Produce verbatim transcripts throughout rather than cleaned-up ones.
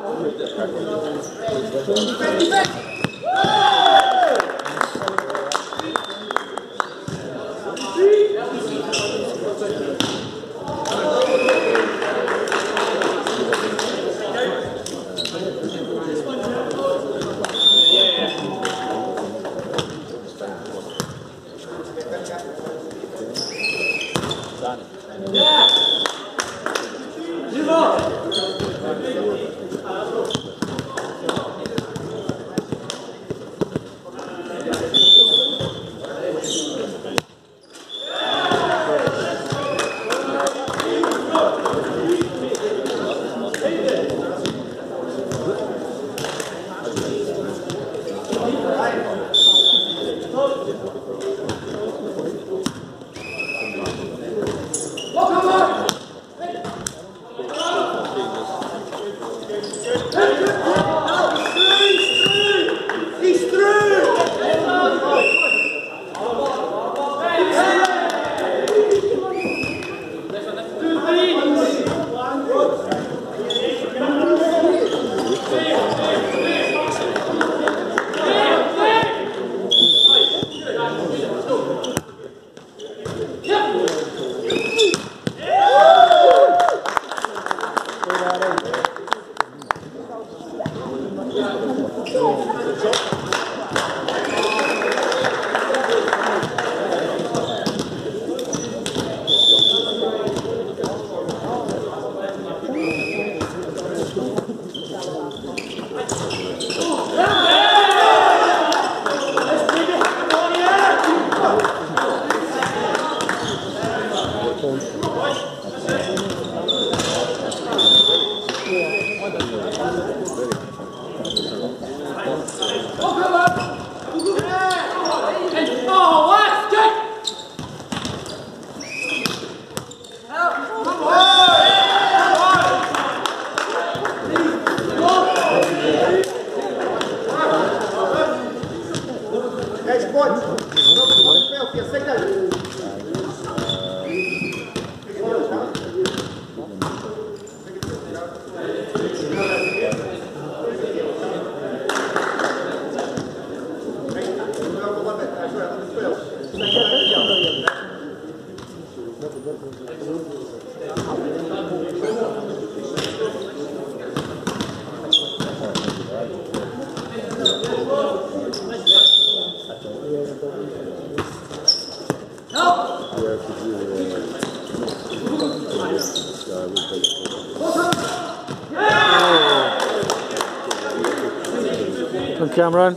Cameron.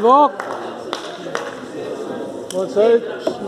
go. One side.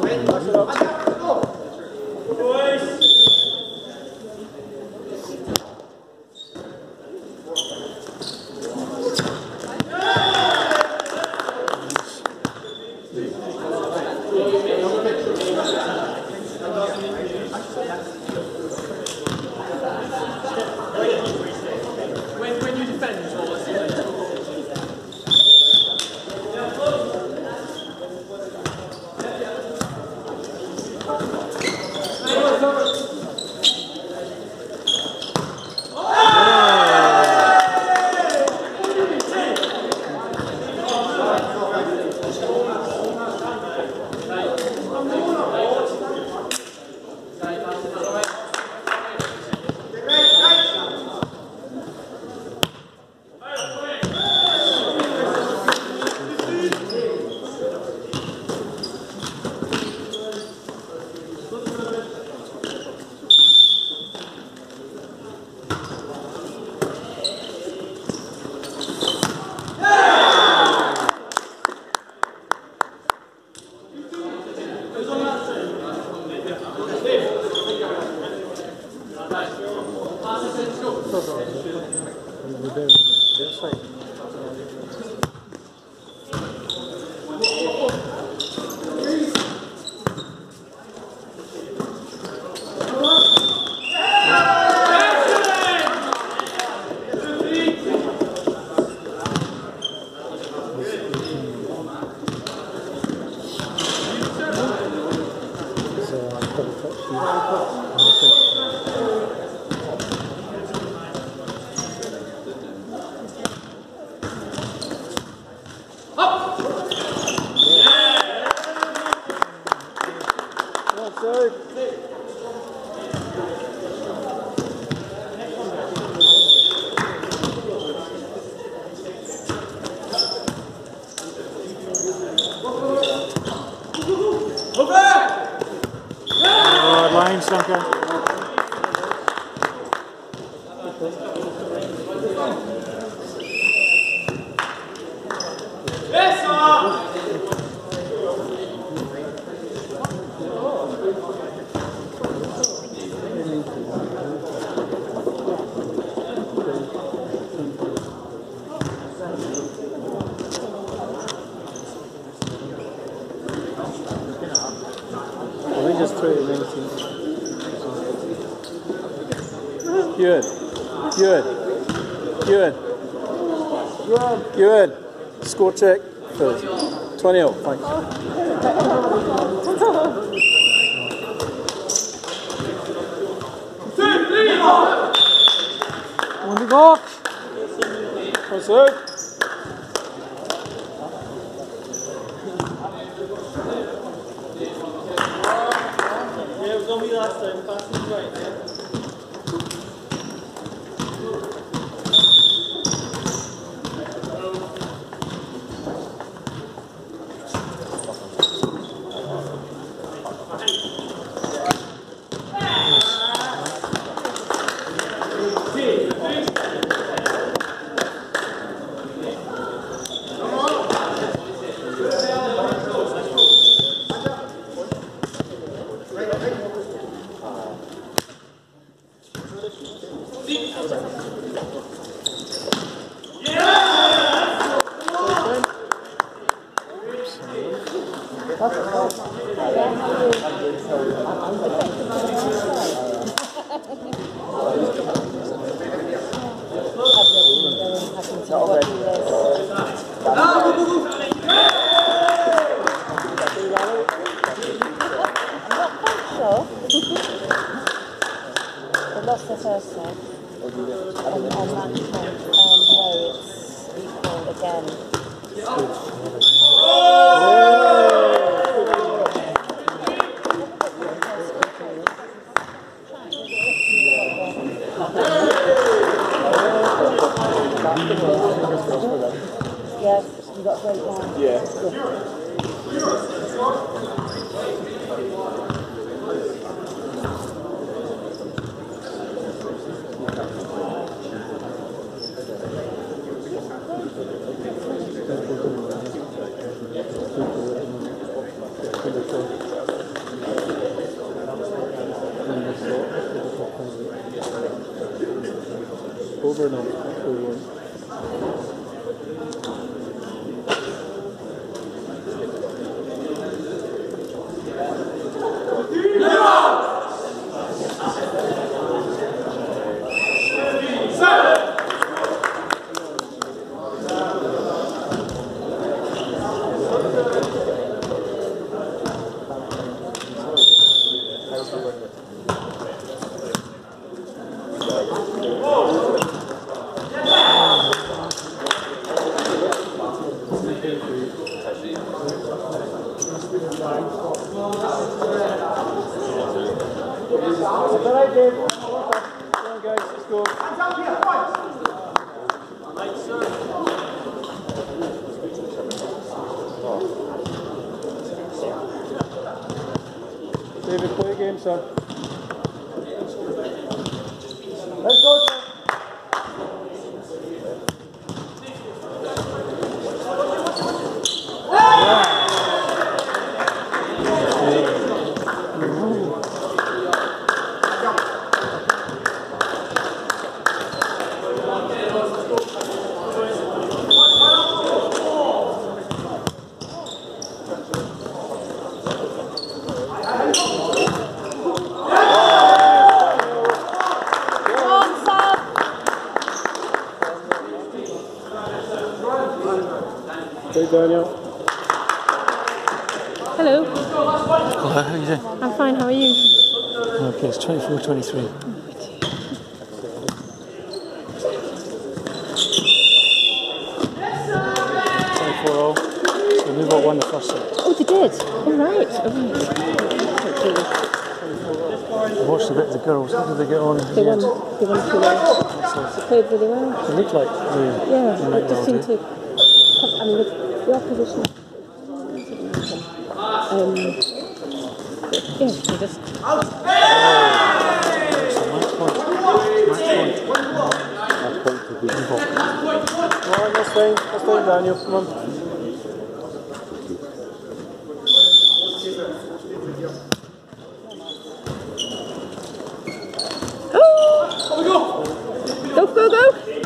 Line, Stunker. We just threw it in anything. Good. Good. Good. Good. Score check. twenty up. Thanks. On the go. That's it. Yeah, it was on me last time. Passing right there. Lost the first set. On, on that point, um, no, it's equal again. Yes, you got a great line. Yeah. Over now. Over. Alright, Dave. Come on, guys. Let's go. Hands up here, points. Right, sir. David, play a game, son. Let's go, son. Hey, Daniel. Hello. Hello, how are you doing? I'm fine, how are you? Okay, it's twenty-four twenty-three. twenty-four all. So we got one the first set. Oh, they did? Oh, right. Oh, I watched a bit of the girls. How did they get on? they won. They won two well. They played really well. They looked like they, Yeah, they they might just well seem do. to... I mean, the, the opposition... Um, yeah, they just... So match point. Match point. Match point to be involved. Come on, that's fine. That's fine, Daniel. Come on. Go, go, go!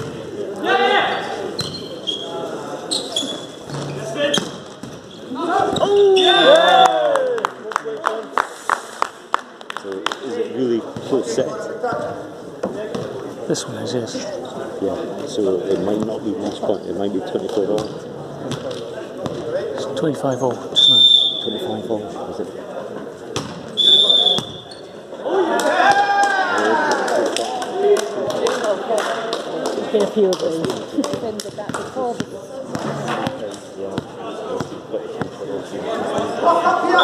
So is it really close set? This one is, yes. Yeah. So it might not be match point. It might be twenty-four all. It's twenty-five all just now. twenty-five all. Is it? There's been a few of those. Been with that before. Yeah. Walk up here.